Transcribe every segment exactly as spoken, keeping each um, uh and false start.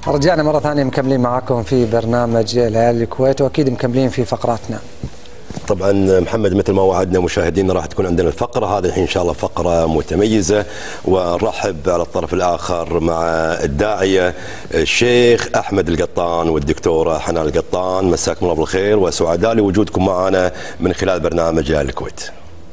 رجعنا مرة ثانية مكملين معاكم في برنامج ليالي الكويت، وأكيد مكملين في فقراتنا. طبعا محمد مثل ما وعدنا مشاهدينا راح تكون عندنا الفقرة هذه الحين إن شاء الله فقرة متميزة، ونرحب على الطرف الآخر مع الداعية الشيخ أحمد القطان والدكتورة حنان القطان. مساكم الله بالخير وسعداء لوجودكم معنا من خلال برنامج ليالي الكويت.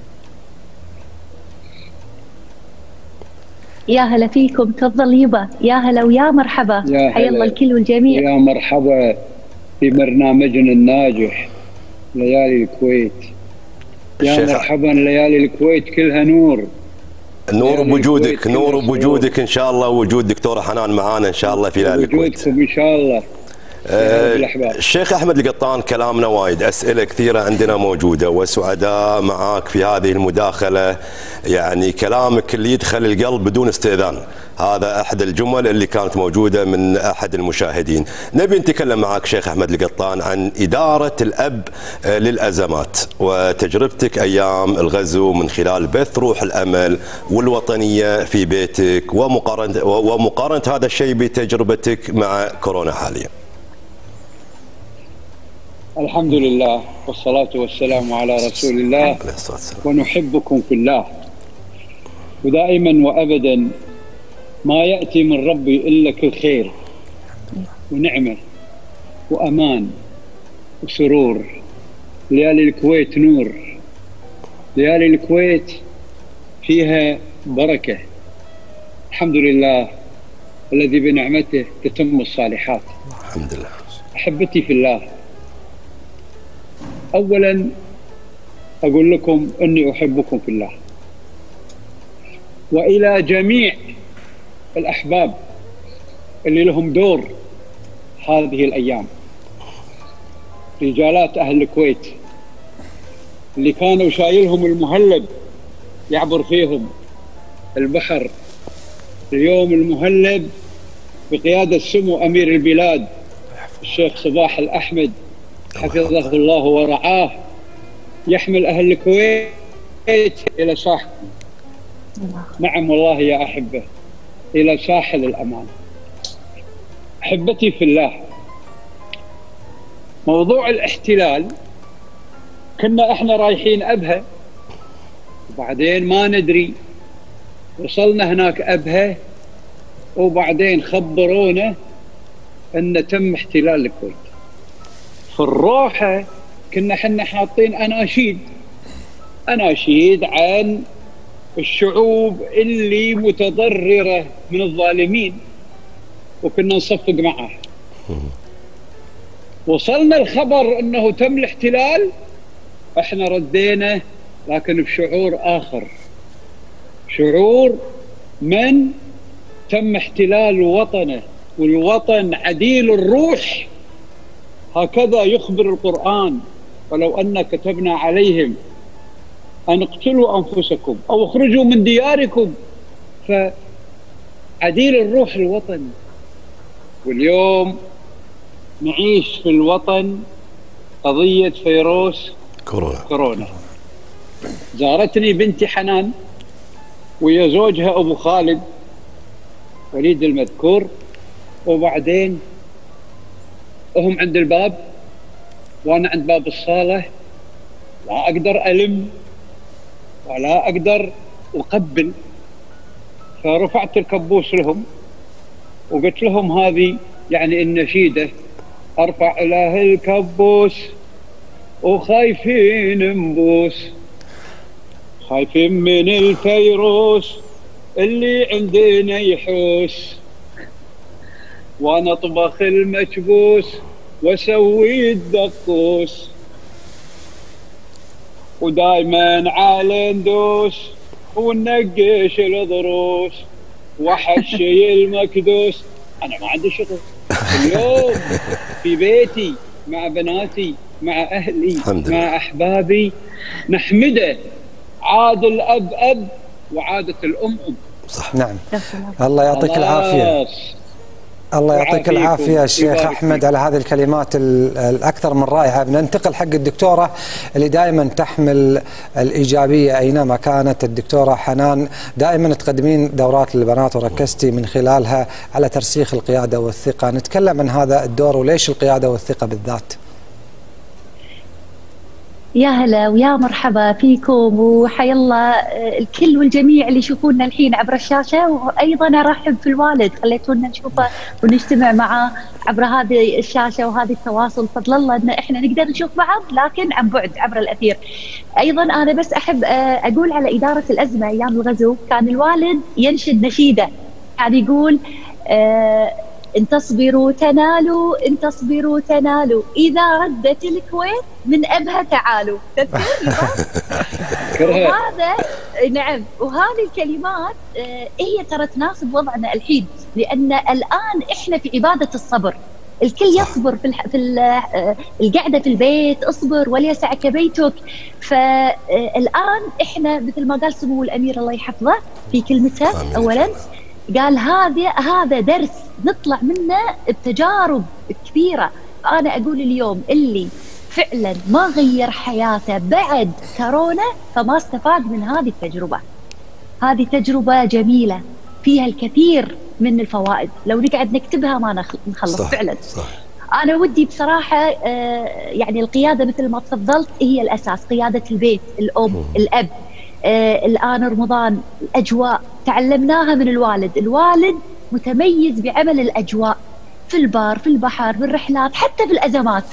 يا هلا فيكم، تفضل يبا، يا هلا ويا مرحبا، حيا الله الكل والجميع. يا مرحبا في برنامجنا الناجح ليالي الكويت. يا مرحبا، ليالي الكويت كلها نور. نور بوجودك، نور بوجودك ان شاء الله، وجود دكتوره حنان معانا ان شاء الله في ليالي الكويت. وجودكم ان شاء الله. الشيخ أحمد القطان، كلامنا وايد، أسئلة كثيرة عندنا موجودة وسعداء معاك في هذه المداخلة. يعني كلامك اللي يدخل القلب بدون استئذان، هذا أحد الجمل اللي كانت موجودة من أحد المشاهدين. نبي نتكلم معك شيخ أحمد القطان عن إدارة الأب للأزمات وتجربتك أيام الغزو من خلال بث روح الأمل والوطنية في بيتك، ومقارنة, ومقارنة هذا الشيء بتجربتك مع كورونا حاليا. الحمد لله والصلاة والسلام على رسول الله، ونحبكم في الله. ودائما وأبدا ما يأتي من ربي إلا كل خير ونعمة وأمان وسرور. ليالي الكويت نور، ليالي الكويت فيها بركة، الحمد لله الذي بنعمته تتم الصالحات. الحمد لله. أحبتي في الله، أولا أقول لكم أني أحبكم في الله، وإلى جميع الأحباب اللي لهم دور هذه الأيام، رجالات أهل الكويت اللي كانوا شايلهم المهلب يعبر فيهم البحر. اليوم المهلب بقيادة سمو أمير البلاد الشيخ صباح الأحمد حفظه الله ورعاه يحمل أهل الكويت إلى ساحل، نعم والله يا أحبة، إلى ساحل الأمان. أحبتي في الله، موضوع الاحتلال كنا احنا رايحين أبها، وبعدين ما ندري وصلنا هناك أبها، وبعدين خبرونا أن تم احتلال الكويت. في الروحة كنا حنا حاطين أناشيد أناشيد عن الشعوب اللي متضررة من الظالمين، وكنا نصفق معه. وصلنا الخبر أنه تم الاحتلال، احنا ردينا لكن بشعور آخر، شعور من تم احتلال وطنه، والوطن عديل الروح. هكذا يخبر القرآن: ولو أن كتبنا عليهم أن اقتلوا أنفسكم أو اخرجوا من دياركم. فعديل الروح الوطن. واليوم نعيش في الوطن قضية فيروس كورونا. كورونا. زارتني بنتي حنان ويا زوجها أبو خالد وليد المذكور، وبعدين هم عند الباب وأنا عند باب الصالة، لا أقدر ألم ولا أقدر أقبل. فرفعت الكبوس لهم وقلت لهم هذه يعني النشيدة: أرفع له الكبوس وخايفين نبوس، خايفين من الفيروس اللي عندنا يحوس، وانا اطبخ المكبوس واسوي الدقوس، ودايما على ندوس وننقش الضروس وحشي المكدوس. انا ما عندي شغل اليوم، في بيتي مع بناتي مع اهلي مع احبابي، نحمده. عاد الاب اب وعادت الام ام. صح. نعم. الله يعطيك العافيه. الله يعطيك العافية الشيخ أحمد على هذه الكلمات الأكثر من رائعة. بننتقل حق الدكتورة اللي دائما تحمل الإيجابية أينما كانت. الدكتورة حنان، دائما تقدمين دورات للبنات وركزتي من خلالها على ترسيخ القيادة والثقة. نتكلم عن هذا الدور وليش القيادة والثقة بالذات. يا هلا ويا مرحبا فيكم، وحيا الله الكل والجميع اللي يشوفونا الحين عبر الشاشة، وأيضا أرحب في الوالد خليتونا نشوفه ونجتمع معاه عبر هذه الشاشة وهذه التواصل. فضل الله أن إحنا نقدر نشوف بعض لكن عن بعد عبر الأثير. أيضا أنا بس أحب أقول على إدارة الأزمة أيام الغزو، كان الوالد ينشد نشيدة، يعني يقول آه إن تصبروا تنالوا، إن تصبروا تنالوا، إذا ردت الكويت من أبها تعالوا. وهذا نعم، وهذه الكلمات هي ترى تناسب وضعنا الحين، لأن الآن إحنا في عبادة الصبر. الكل يصبر في الح... في القعدة في البيت، اصبر وليسعك بيتك. فالآن إحنا مثل ما قال سمو الأمير الله يحفظه في كلمته أولا، قال هذا هذا درس نطلع منه بتجارب كثيرة. أنا أقول اليوم اللي فعلا ما غير حياته بعد كورونا فما استفاد من هذه التجربة. هذه تجربة جميلة فيها الكثير من الفوائد، لو نقعد نكتبها ما نخلص. صح فعلا صح. أنا ودي بصراحة يعني القيادة مثل ما تفضلت هي الأساس، قيادة البيت، الأم، الأب. آه الآن رمضان، الأجواء تعلمناها من الوالد. الوالد متميز بعمل الأجواء في البار، في البحر، في الرحلات، حتى في الأزمات.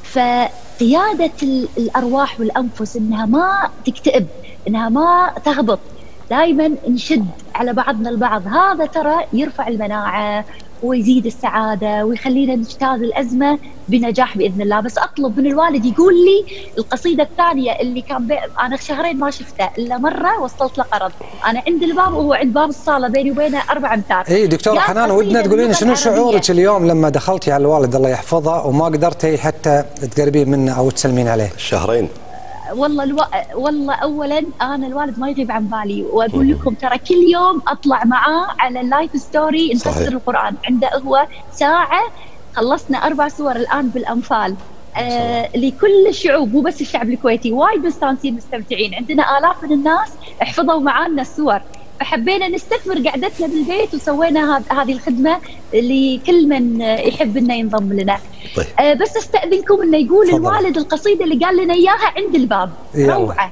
فقيادة الأرواح والأنفس إنها ما تكتئب، إنها ما تهبط، دائما نشد على بعضنا البعض. هذا ترى يرفع المناعة ويزيد السعادة ويخلينا نجتاز الأزمة بنجاح بإذن الله. بس أطلب من الوالد يقول لي القصيدة الثانية اللي كان بي... أنا شهرين ما شفته إلا مرة وصلت له قرض، أنا عند الباب وهو عند باب الصالة، بيني وبينه أربع أمتار. إي دكتورة حنان، ودنا تقولين شنو شعورك اليوم لما دخلتي على الوالد الله يحفظه وما قدرتي حتى تقربين منه أو تسلمين عليه؟ شهرين. والله الو... والله اولا انا الوالد ما يغيب عن بالي، واقول لكم ترى كل يوم اطلع معاه على اللايف ستوري نفسر القران. عنده هو ساعه، خلصنا اربع سور الان بالانفال. آه لكل الشعوب مو بس الشعب الكويتي، وايد مستانسين مستمتعين. عندنا الاف من الناس حفظوا معانا السور، فحبينا نستثمر قعدتنا بالبيت وسوينا هذه الخدمه لكل من يحب انه ينضم لنا. طيب. آه بس استاذنكم انه يقول فضل. الوالد القصيده اللي قال لنا اياها عند الباب. روعه.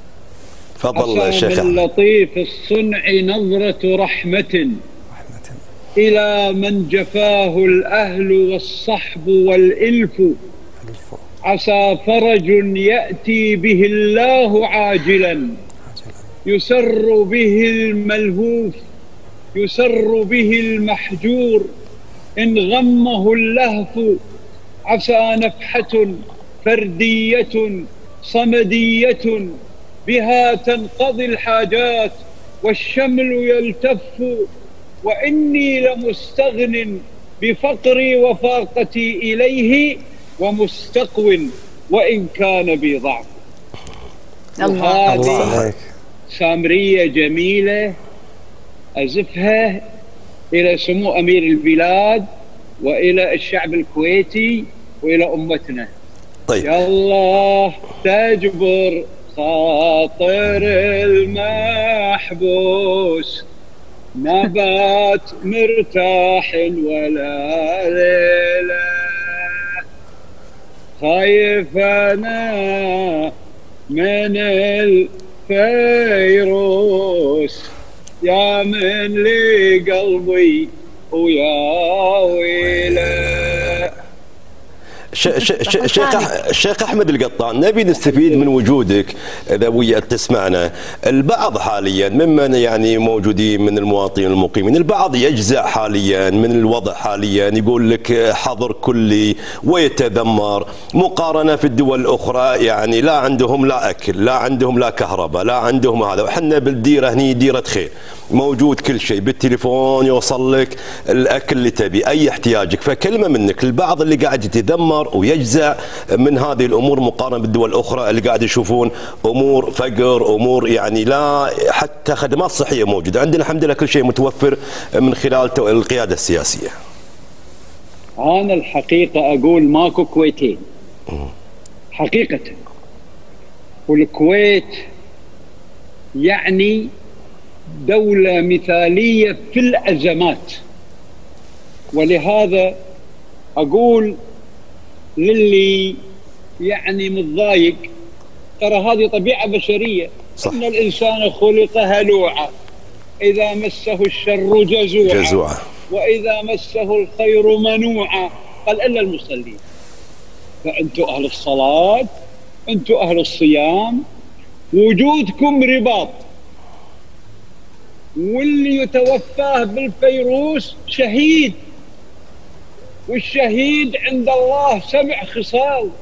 تفضل شيخ. لطيف الصنع نظره رحمه الى من جفاه الاهل والصحب والالف، عسى فرج ياتي به الله عاجلا، يسر به الملهوف، يسر به المحجور، إن غمه اللهف، عسى نفحة فردية صمدية بها تنقضي الحاجات والشمل يلتف، وإني لمستغن بفقري وفاقتي إليه ومستقو وإن كان بي ضعف. الله الله. سامرية جميلة أزفها إلى سمو أمير البلاد وإلى الشعب الكويتي وإلى أمتنا. طيب. يا الله تجبر خاطر المحبوس، نبات مرتاح ولا ليلة، خايف أنا من الفيروس، يا من لي قلبي ويا ويله. شيخ الشيخ احمد القطان، نبي نستفيد من وجودك اذا وياك تسمعنا. البعض حاليا ممن يعني موجودين من المواطنين المقيمين، البعض يجزع حاليا من الوضع حاليا، يقول لك حظر كلي ويتذمر مقارنه في الدول الاخرى، يعني لا عندهم لا اكل، لا عندهم لا كهرباء، لا عندهم هذا، وحنا بالديره هني ديره خير موجود كل شيء، بالتليفون يوصل لك الاكل اللي تبي، اي احتياجك. فكلمه منك البعض اللي قاعد يتذمر ويجزع من هذه الامور مقارنه بالدول الاخرى اللي قاعد يشوفون امور فقر، امور يعني لا حتى خدمات صحيه موجوده. عندنا الحمد لله كل شيء متوفر من خلال القياده السياسيه. أنا الحقيقة أقول ماكو كويتين حقيقة، والكويت يعني دولة مثالية في الأزمات. ولهذا أقول للي يعني متضايق، ترى هذه طبيعة بشرية، صح. إن الإنسان خلق هلوعا إذا مسه الشر جزوعا, جزوعا. وإذا مسه الخير منوعا، قال إلا المصلين. فأنتم أهل الصلاة، أنتم أهل الصيام، وجودكم رباط. واللي يتوفاه بالفيروس شهيد، والشهيد عند الله سبع خصال.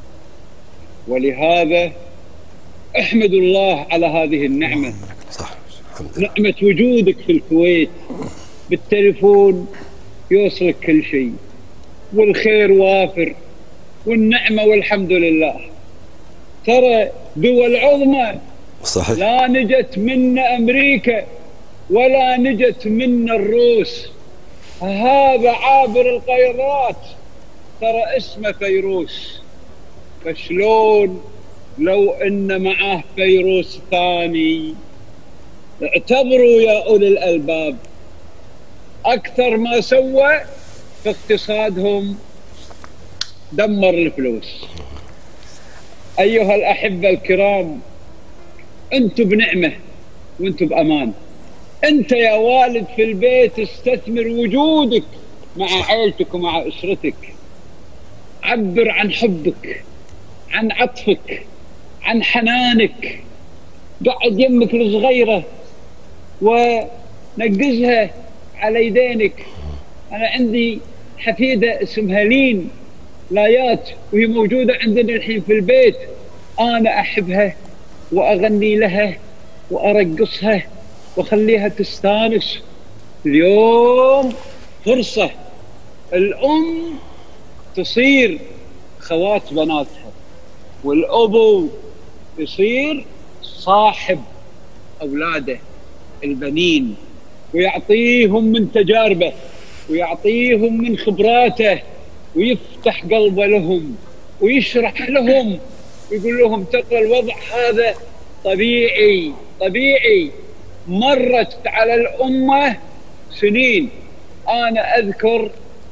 ولهذا احمدوا الله على هذه النعمة، صح. نعمة وجودك في الكويت. بالتليفون يوصلك كل شيء، والخير وافر، والنعمة والحمد لله. ترى دول عظمى صحيح. لا نجت منا أمريكا ولا نجت منا الروس، هذا عابر القيرات ترى اسمه فيروس. فشلون لو ان معاه فيروس ثاني؟ اعتبروا يا اولي الالباب، اكثر ما سوى في اقتصادهم دمر الفلوس. ايها الاحبه الكرام، انتم بنعمه وانتم بامان. انت يا والد في البيت استثمر وجودك مع عائلتك ومع اسرتك، عبر عن حبك، عن عطفك، عن حنانك. قعد يمك الصغيره ونقزها على يدينك. انا عندي حفيده اسمها لين لايات، وهي موجوده عندنا الحين في البيت. انا احبها واغني لها وارقصها وخليها تستانس. اليوم فرصة الأم تصير خوات بناتها، والأبو يصير صاحب أولاده البنين، ويعطيهم من تجاربه ويعطيهم من خبراته، ويفتح قلبه لهم ويشرح لهم ويقول لهم ترى الوضع هذا طبيعي طبيعي. مرت على الأمة سنين. أنا أذكر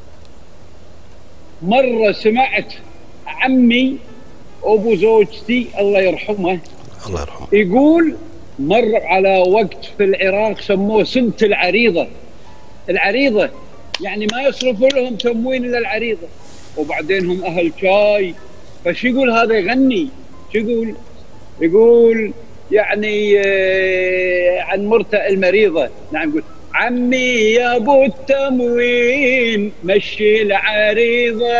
مرة سمعت عمي أبو زوجتي الله يرحمه الله يرحمه يقول مر على وقت في العراق سموه سنة العريضة. العريضة يعني ما يصرفوا لهم تموين إلا العريضة، وبعدين هم أهل شاي. فش يقول هذا يغني؟ شو يقول؟ يقول يعني عن مرته المريضة. نعم، يقول عمي يا ابو التموين مشي العريضة،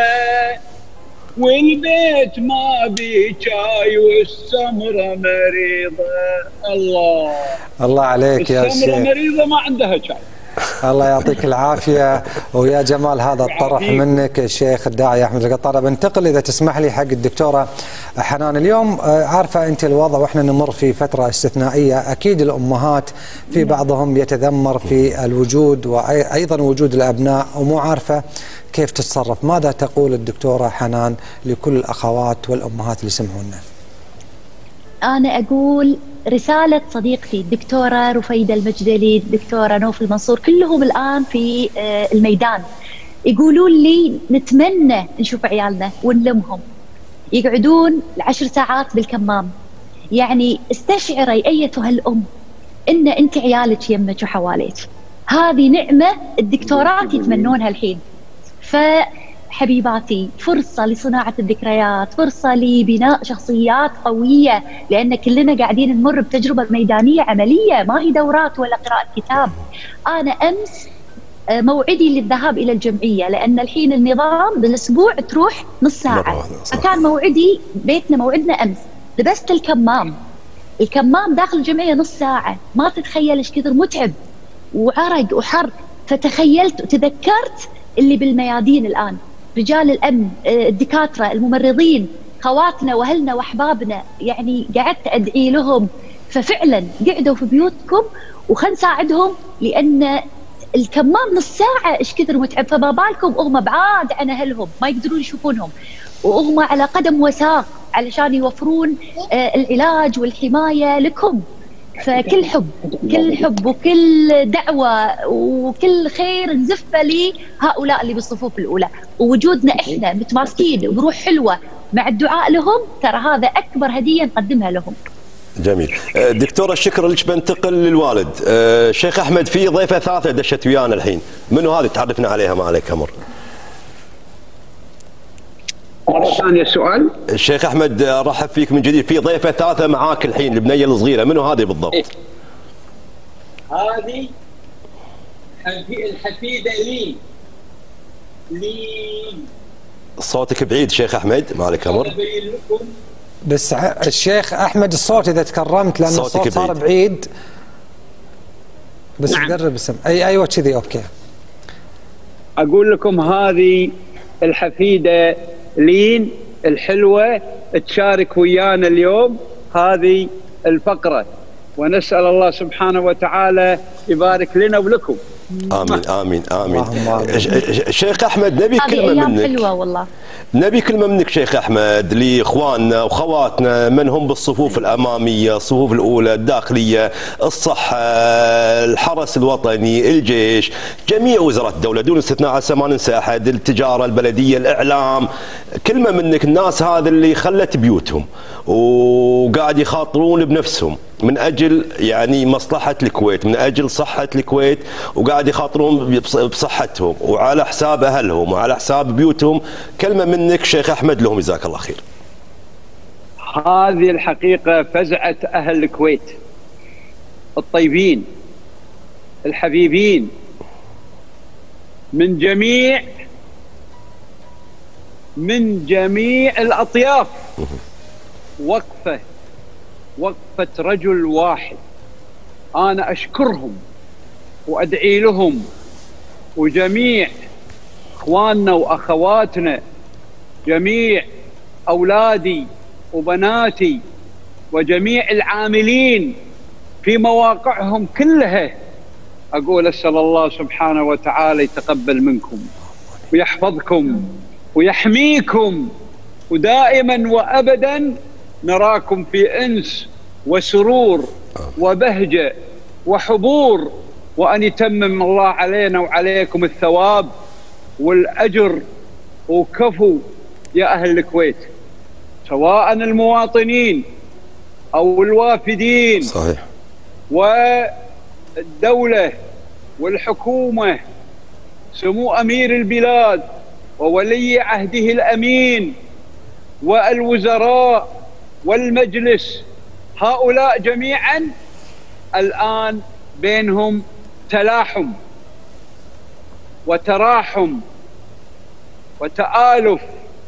والبيت ما بي شاي والسمرة مريضة. الله الله عليك يا شيخ. السمرة مريضة ما عندها شاي. الله يعطيك العافية ويا جمال هذا الطرح منك الشيخ الداعي أحمد القطارة. بنتقل إذا تسمح لي حق الدكتورة حنان. اليوم عارفة أنت الوضع وإحنا نمر في فترة استثنائية، أكيد الأمهات في بعضهم يتذمر في الوجود وأيضا وجود الأبناء ومو عارفة كيف تتصرف. ماذا تقول الدكتورة حنان لكل الأخوات والأمهات اللي يسمعونا؟ أنا أقول رسالة صديقتي الدكتورة رفيدة المجدلي، الدكتورة نوف المنصور، كلهم الآن في الميدان يقولون لي نتمنى نشوف عيالنا ونلمهم. يقعدون العشر ساعات بالكمام. يعني استشعري أيتها الأم إن أنت عيالك يمك وحواليك، هذه نعمة الدكتورات يتمنونها الحين. فحبيباتي فرصة لصناعة الذكريات، فرصة لبناء شخصيات قوية، لأن كلنا قاعدين نمر بتجربة ميدانية عملية، ما هي دورات ولا قراءة كتاب. أنا أمس موعدي للذهاب إلى الجمعية، لأن الحين النظام بالأسبوع تروح نص ساعة، فكان موعدي بيتنا موعدنا أمس. لبست الكمام، الكمام داخل الجمعية نص ساعة، ما تتخيل إيش كثر متعب وعرق وحر. فتخيلت وتذكرت اللي بالميادين الآن، رجال الأمن، الدكاترة، الممرضين، خواتنا وأهلنا وأحبابنا، يعني قعدت أدعي لهم. ففعلا قعدوا في بيوتكم وخل نساعدهم، لأن الكمام نص ساعه ايش كثر متعب، فما بالكم هم بعاد عن اهلهم ما يقدرون يشوفونهم، وهم على قدم وساق علشان يوفرون آه العلاج والحمايه لكم. فكل حب كل حب وكل دعوه وكل خير نزفه لهؤلاء اللي بالصفوف الاولى، ووجودنا احنا متماسكين بروح حلوه مع الدعاء لهم، ترى هذا اكبر هديه نقدمها لهم. جميل. دكتوره الشكر لك. بنتقل للوالد الشيخ احمد. في ضيفه ثالثه دشت ويانا الحين، منو هذه؟ تعرفنا عليها ما عليك امر. مرة ثانية السؤال. الشيخ احمد رحب فيك من جديد. في ضيفه ثالثه معاك الحين، البنيه الصغيره، منو هذه بالضبط؟ إيه؟ هذه الحفيده لين. لين صوتك بعيد شيخ احمد ما عليك امر. بس الشيخ احمد الصوت اذا تكرمت لان الصوت صار بعيد. بس نعم. قرب اسم اي ايوه كذي اوكي. اقول لكم هذه الحفيده لين الحلوه تشارك ويانا اليوم هذه الفقره، ونسال الله سبحانه وتعالى يبارك لنا ولكم. امين امين امين. شيخ احمد نبي كلمه منك. حلوه والله. نبي كلمه منك شيخ احمد لاخواننا واخواتنا من هم بالصفوف الاماميه، الصفوف الاولى، الداخليه، الصحه، الحرس الوطني، الجيش، جميع وزارات الدوله دون استثناء عسى ما ننسى احد، التجاره، البلديه، الاعلام. كلمه منك، الناس هذا اللي خلت بيوتهم وقاعد يخاطرون بنفسهم من اجل يعني مصلحه الكويت، من اجل صحه الكويت، وقاعد يخاطرون بصحتهم وعلى حساب اهلهم وعلى حساب بيوتهم. كلمه منك شيخ احمد لهم جزاك الله خير. هذه الحقيقه فزعه اهل الكويت الطيبين الحبيبين من جميع من جميع الاطياف. وقفه وقفة رجل واحد، أنا أشكرهم وأدعي لهم وجميع إخواننا وأخواتنا، جميع أولادي وبناتي وجميع العاملين في مواقعهم كلها. أقول أسأل الله سبحانه وتعالى يتقبل منكم ويحفظكم ويحميكم، ودائما وأبدا نراكم في أنس وسرور وبهجة وحبور، وأن يتمم الله علينا وعليكم الثواب والأجر وكفو يا أهل الكويت، سواء المواطنين أو الوافدين. صحيح. والدولة والحكومة، سمو أمير البلاد وولي عهده الأمين والوزراء والمجلس، هؤلاء جميعا الآن بينهم تلاحم وتراحم وتآلف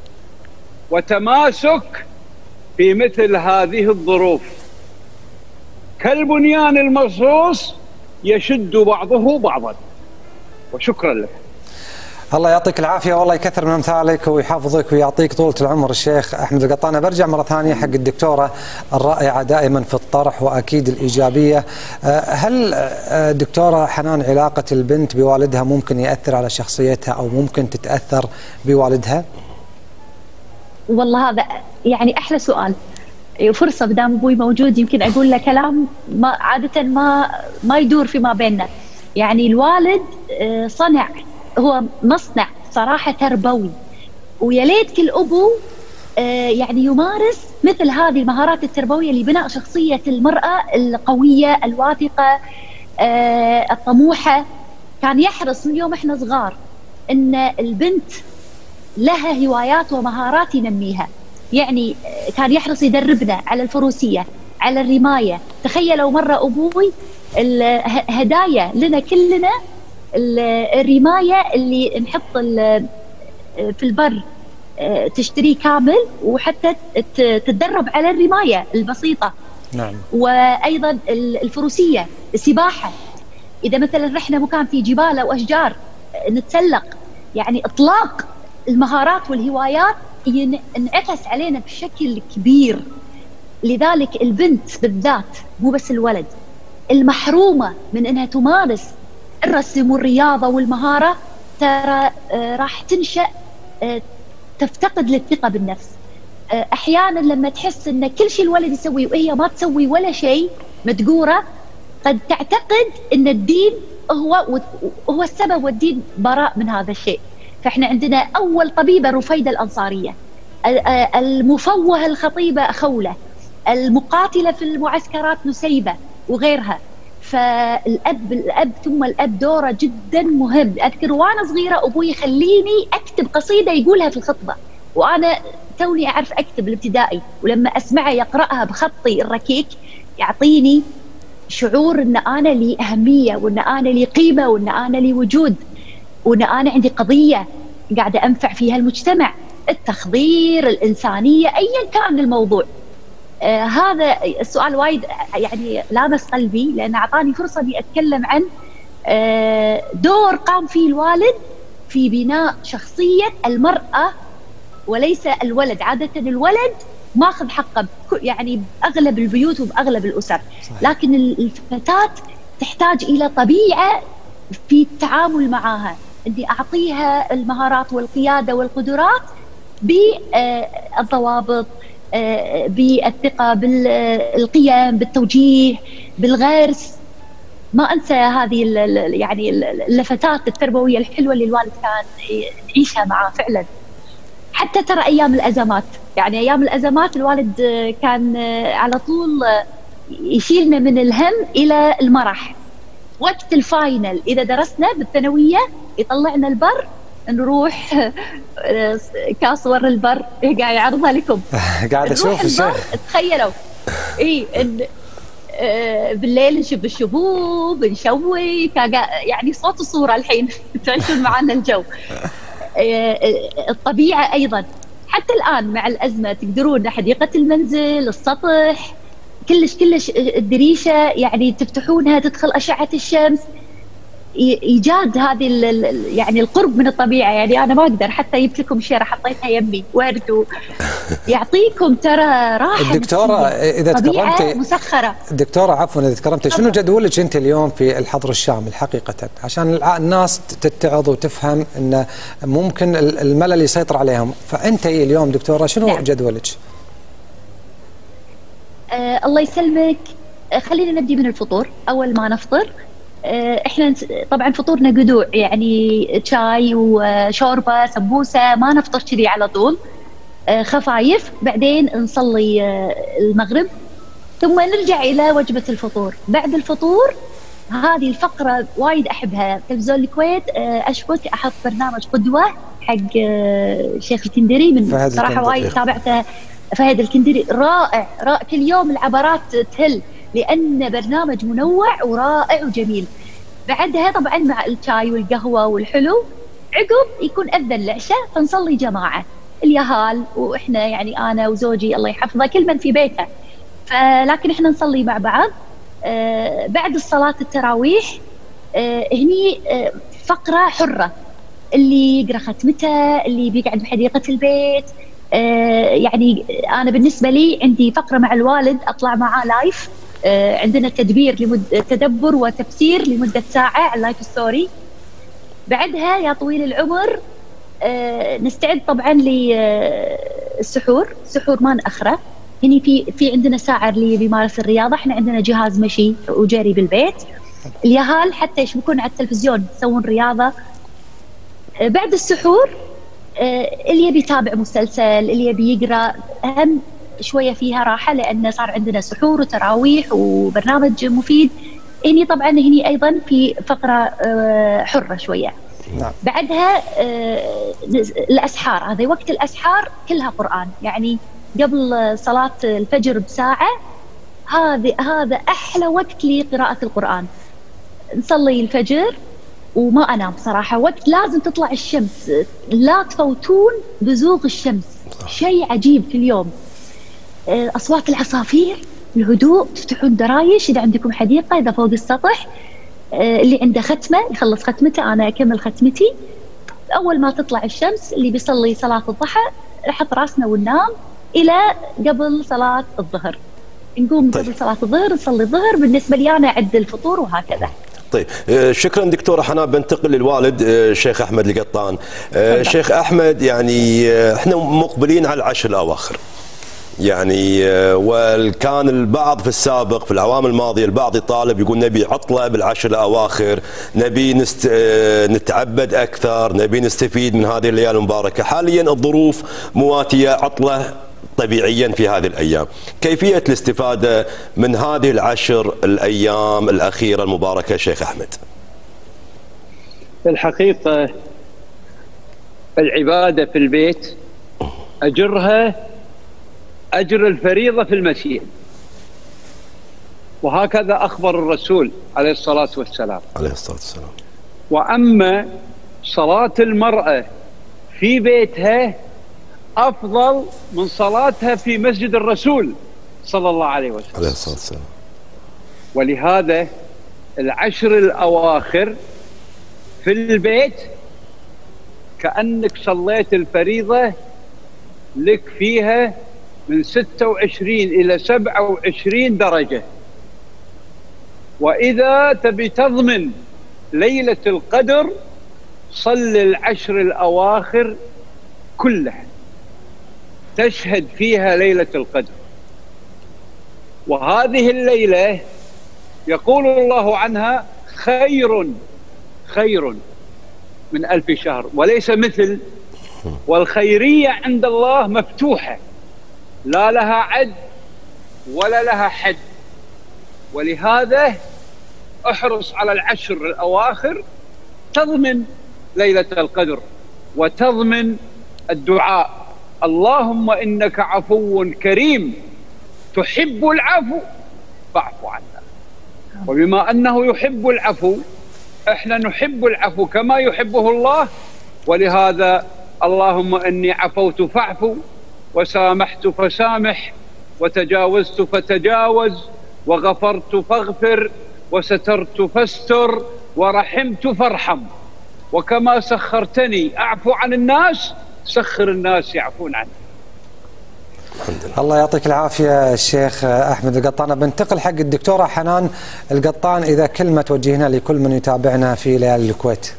وتماسك في مثل هذه الظروف، كالبنيان المرصوص يشد بعضه بعضا. وشكرا لك. الله يعطيك العافيه والله يكثر من امثالك ويحفظك ويعطيك طولة العمر الشيخ احمد القطان. برجع مره ثانيه حق الدكتوره الرائعه دائما في الطرح واكيد الايجابيه. هل دكتوره حنان علاقه البنت بوالدها ممكن ياثر على شخصيتها او ممكن تتاثر بوالدها؟ والله هذا يعني احلى سؤال، فرصه بدام ابوي موجود يمكن اقول له كلام ما عاده ما ما يدور فيما بيننا. يعني الوالد صنع، هو مصنع صراحة تربوي، ويا ليت كل أبو يعني يمارس مثل هذه المهارات التربوية لبناء شخصية المرأة القوية الواثقة الطموحة. كان يحرص من يوم احنا صغار ان البنت لها هوايات ومهارات ينميها. يعني كان يحرص يدربنا على الفروسية، على الرماية. تخيلوا مرة أبوي الهدايا لنا كلنا الرماية اللي نحط في البر تشتريه كامل وحتى تتدرب على الرماية البسيطة. نعم. وأيضا الفروسية، السباحة، إذا مثلا رحنا مكان في جبال أو أشجار نتسلق. يعني إطلاق المهارات والهوايات ينعكس علينا بشكل كبير. لذلك البنت بالذات، مو بس الولد، المحرومة من أنها تمارس الرسم والرياضه والمهاره ترى راح تنشا تفتقد للثقه بالنفس. احيانا لما تحس ان كل شيء الولد يسويه وهي ما تسوي ولا شيء، مدقوره، قد تعتقد ان الدين هو هو السبب والدين براء من هذا الشيء. فاحنا عندنا اول طبيبه رفيده الانصاريه، المفوهه الخطيبه خوله، المقاتله في المعسكرات نسيبه وغيرها. فالاب الاب ثم الاب دوره جدا مهم. اذكر وانا صغيره ابوي يخليني اكتب قصيده يقولها في الخطبه، وانا توني اعرف اكتب الابتدائي، ولما اسمعه يقراها بخطي الركيك يعطيني شعور ان انا لي اهميه، وان انا لي قيمه، وان انا لي وجود، وان انا عندي قضيه قاعده انفع فيها المجتمع، التخضير، الانسانيه، ايا كان الموضوع. آه هذا السؤال وايد يعني لامس قلبي، لان اعطاني فرصه اني اتكلم عن آه دور قام فيه الوالد في بناء شخصيه المراه وليس الولد. عاده الولد ماخذ حقه يعني باغلب البيوت وباغلب الاسر، لكن الفتاه تحتاج الى طبيعه في التعامل معها، اني اعطيها المهارات والقياده والقدرات بالضوابط، بالثقه، بالقيم، بالتوجيه، بالغرس. ما انسى هذه يعني اللفتات التربويه الحلوه اللي الوالد كان يعيشها معاه فعلا. حتى ترى ايام الازمات، يعني ايام الازمات الوالد كان على طول يشيلنا من الهم الى المرح. وقت الفاينل اذا درسنا بالثانويه يطلعنا البر، نروح كاس ور البر قاعد يعرضها لكم قاعد اشوف الشيخ. تخيلوا اي بالليل نشب الشبوب، نشوي، يعني صوت وصوره الحين تعيشون معنا الجو. الطبيعه ايضا حتى الان مع الازمه تقدرون حديقه المنزل، السطح، كلش كلش الدريشه يعني تفتحونها تدخل اشعه الشمس، ايجاد هذه يعني القرب من الطبيعه. يعني انا ما اقدر حتى جبت لكم شيره حطيتها يمي ورد، يعطيكم ترى راحه. الدكتوره اذا تكرمتي مسخره. دكتوره عفوا اذا تكرمتي، شنو جدولك انت اليوم في الحظر الشامل حقيقه، عشان الناس تتعظ وتفهم ان ممكن الملل يسيطر عليهم، فانت اليوم دكتوره شنو نعم. جدولك؟ آه الله يسلمك. خلينا نبدي من الفطور. اول ما نفطر احنا طبعا فطورنا قدوع، يعني شاي وشوربه سمبوسه، ما نفطر كذي على طول، خفايف. بعدين نصلي المغرب ثم نرجع الى وجبه الفطور. بعد الفطور هذه الفقره وايد احبها، تلفزيون الكويت اشبك احط برنامج قدوه حق شيخ الكندري، من صراحه وايد تابعته. فهد الكندري رائع رائع، كل يوم العبارات تهل، لأن برنامج منوع ورائع وجميل. بعدها طبعا مع الشاي والقهوة والحلو، عقب يكون أذن العشاء فنصلي جماعة اليهال، وإحنا يعني أنا وزوجي الله يحفظه كل من في بيته، فلكن إحنا نصلي مع بعض. آه بعد الصلاة التراويح آه هني آه فقرة حرة، اللي يقرأ ختمته، اللي بيقعد بحديقة البيت. آه يعني أنا بالنسبة لي عندي فقرة مع الوالد أطلع معاه لايف. آه عندنا تدبير لمد... تدبر وتفسير لمدة ساعة على اللايف ستوري. بعدها يا طويل العمر آه نستعد طبعا للسحور. السحور ما نأخره. هني في في عندنا ساعة اللي بيمارس الرياضة، احنا عندنا جهاز مشي وجري بالبيت. اليهال حتى يشبكون على التلفزيون يسوون رياضة. آه بعد السحور آه اللي يبي يتابع مسلسل، اللي يبي يقرأ، أهم شويه فيها راحه لان صار عندنا سحور وتراويح وبرنامج مفيد. هني طبعا هني ايضا في فقره حره شويه. نعم. بعدها الاسحار، هذا وقت الاسحار كلها قران، يعني قبل صلاه الفجر بساعه، هذا هذا احلى وقت لقراءه القران. نصلي الفجر وما انام صراحه، وقت لازم تطلع الشمس، لا تفوتون بزوغ الشمس، شيء عجيب في اليوم. أصوات العصافير، الهدوء، تفتحون درايش إذا عندكم حديقة، إذا فوق السطح. اللي عنده ختمة يخلص ختمته، أنا أكمل ختمتي. أول ما تطلع الشمس اللي بيصلي صلاة الضحى نحط راسنا وننام إلى قبل صلاة الظهر. نقوم طيب. قبل صلاة الظهر نصلي الظهر. بالنسبة لي أنا أعد الفطور وهكذا. طيب شكرا دكتوره حنان. بنتقل للوالد الشيخ احمد القطان. شيخ احمد، يعني احنا مقبلين على العشر الاواخر، يعني وكان البعض في السابق في الاعوام الماضيه البعض يطالب يقول نبي عطله بالعشر الاواخر، نبي نست... نتعبد اكثر، نبي نستفيد من هذه الليالي المباركه. حاليا الظروف مواتيه، عطله طبيعيا في هذه الايام. كيفيه الاستفاده من هذه العشر الايام الاخيره المباركه شيخ احمد؟ الحقيقه العباده في البيت اجرها أجر الفريضة في المسجد، وهكذا أخبر الرسول عليه الصلاة والسلام عليه الصلاة والسلام. وأما صلاة المرأة في بيتها أفضل من صلاتها في مسجد الرسول صلى الله عليه وسلم عليه الصلاة والسلام. ولهذا العشر الأواخر في البيت كأنك صليت الفريضة لك فيها من ستة وعشرين إلى سبعة وعشرين درجة. وإذا تبي تضمن ليلة القدر صل العشر الأواخر كلها تشهد فيها ليلة القدر. وهذه الليلة يقول الله عنها خير خير من ألف شهر، وليس مثل، والخيرية عند الله مفتوحة لا لها عد ولا لها حد. ولهذا احرص على العشر الأواخر تضمن ليلة القدر وتضمن الدعاء اللهم إنك عفو كريم تحب العفو فاعف عنا. وبما أنه يحب العفو احنا نحب العفو كما يحبه الله، ولهذا اللهم إني عفوت فاعفو وسامحت فسامح وتجاوزت فتجاوز وغفرت فاغفر وسترت فاستر ورحمت فارحم. وكما سخرتني أعفو عن الناس سخر الناس يعفون عني. الله يعطيك العافية الشيخ أحمد القطان. بنتقل حق الدكتورة حنان القطان، إذا كلمة توجهنا لكل من يتابعنا في ليالي الكويت.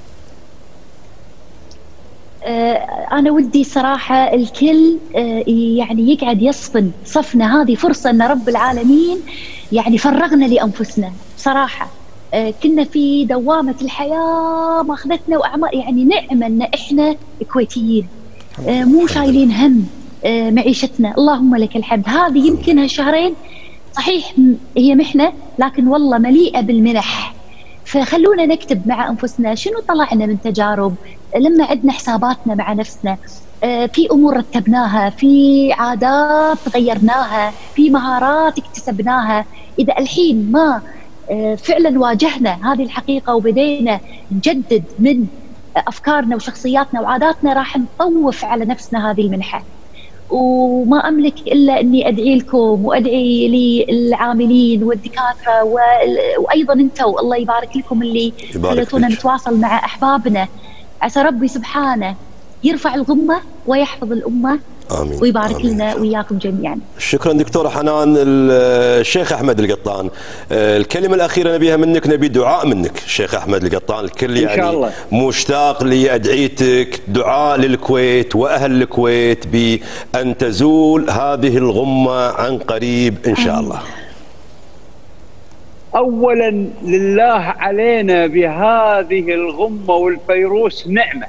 أنا ودي صراحة الكل يعني يقعد يصفن صفنا، هذه فرصة أن رب العالمين يعني فرغنا لأنفسنا صراحة. كنا في دوامة الحياة ما أخذتنا وأعمال، يعني نعمة أن إحنا كويتيين مو شايلين هم معيشتنا، اللهم لك الحمد. هذه يمكن هالشهرين صحيح هي محنة لكن والله مليئة بالمنح. فخلونا نكتب مع أنفسنا شنو طلعنا من تجارب، لما عدنا حساباتنا مع نفسنا، في أمور رتبناها، في عادات غيرناها، في مهارات اكتسبناها. إذا الحين ما فعلا واجهنا هذه الحقيقة وبدينا نجدد من أفكارنا وشخصياتنا وعاداتنا راح نطوف على نفسنا هذه المنحة. وما أملك إلا أني أدعي لكم وأدعي للعاملين والدكاترة وأيضا أنتوا الله يبارك لكم اللي خلتونا نتواصل مع أحبابنا. عسى ربي سبحانه يرفع الغمة ويحفظ الأمة. آمين. ويبارك آمين. لنا وإياكم جميعا. شكرا دكتورة حنان. الشيخ أحمد القطان، الكلمة الأخيرة نبيها منك، نبي دعاء منك الشيخ أحمد القطان. الكل يعني إن شاء الله مشتاق لأدعيتك، دعاء للكويت وأهل الكويت بأن تزول هذه الغمة عن قريب إن شاء الله. أولا لله علينا بهذه الغمة والفيروس نعمة.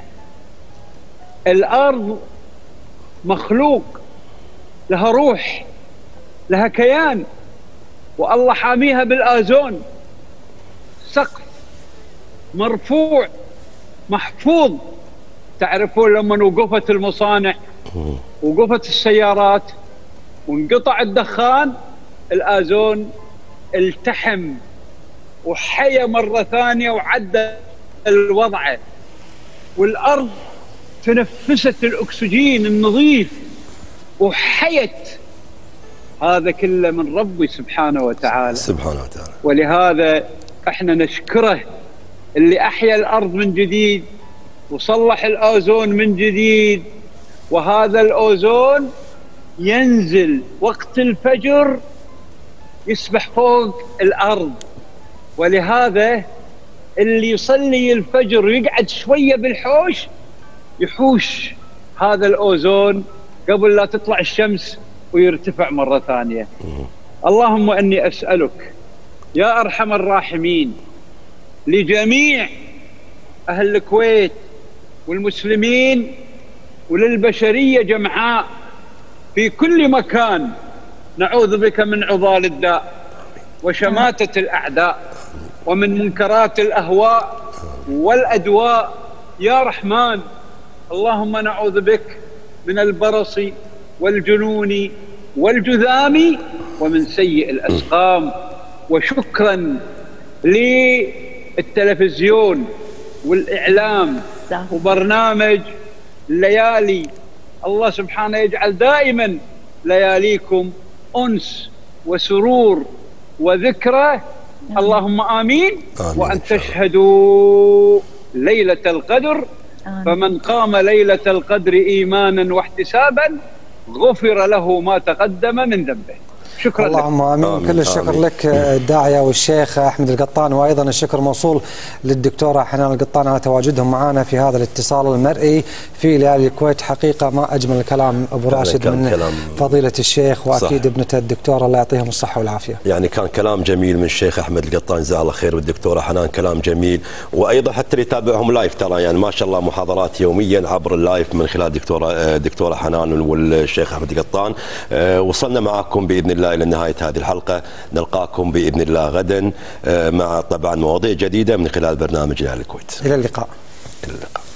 الأرض مخلوق لها روح لها كيان، والله حاميها بالآزون، سقف مرفوع محفوظ. تعرفون لما وقفت المصانع وقفت السيارات وانقطع الدخان الآزون التحم وحيا مرة ثانية وعدل الوضع، والأرض تنفست الأكسجين النظيف وحيت. هذا كله من ربي سبحانه وتعالى سبحانه وتعالى. ولهذا احنا نشكره اللي أحيا الأرض من جديد وصلح الأوزون من جديد. وهذا الأوزون ينزل وقت الفجر يسبح فوق الأرض، ولهذا اللي يصلي الفجر ويقعد شويه بالحوش يحوش هذا الاوزون قبل لا تطلع الشمس ويرتفع مره ثانيه. اللهم اني اسالك يا ارحم الراحمين لجميع اهل الكويت والمسلمين وللبشريه جمعاء في كل مكان، نعوذ بك من عضال الداء وشماتة الأعداء ومن منكرات الأهواء والأدواء يا رحمن. اللهم نعوذ بك من البرص والجنون والجذام ومن سيء الأسقام. وشكرا للتلفزيون والإعلام وبرنامج الليالي. الله سبحانه يجعل دائما لياليكم أنس وسرور وذكرى. اللهم آمين, آمين. وأن تشهدوا ليلة القدر. آمين. فمن قام ليلة القدر إيمانا واحتسابا غفر له ما تقدم من ذنبه. شكرا اللهم آمين. آمين. كل الشكر آمين. لك الداعية والشيخ أحمد القطان، وأيضا الشكر موصول للدكتورة حنان القطان على تواجدهم معنا في هذا الاتصال المرئي في ليالي الكويت. حقيقة ما أجمل الكلام أبو راشد من فضيلة الشيخ وأكيد ابنته الدكتورة الله يعطيهم الصحة والعافية. يعني كان كلام جميل من الشيخ أحمد القطان جزاه الله خير، والدكتورة حنان كلام جميل، وأيضا حتى اللي يتابعهم لايف ترى يعني ما شاء الله محاضرات يوميا عبر اللايف من خلال دكتورة دكتورة حنان والشيخ أحمد القطان. وصلنا معكم بإذن الله إلى نهاية هذه الحلقة، نلقاكم بإذن الله غدا مع طبعا مواضيع جديدة من خلال برنامج ليالي الكويت. إلى اللقاء. إلى اللقاء.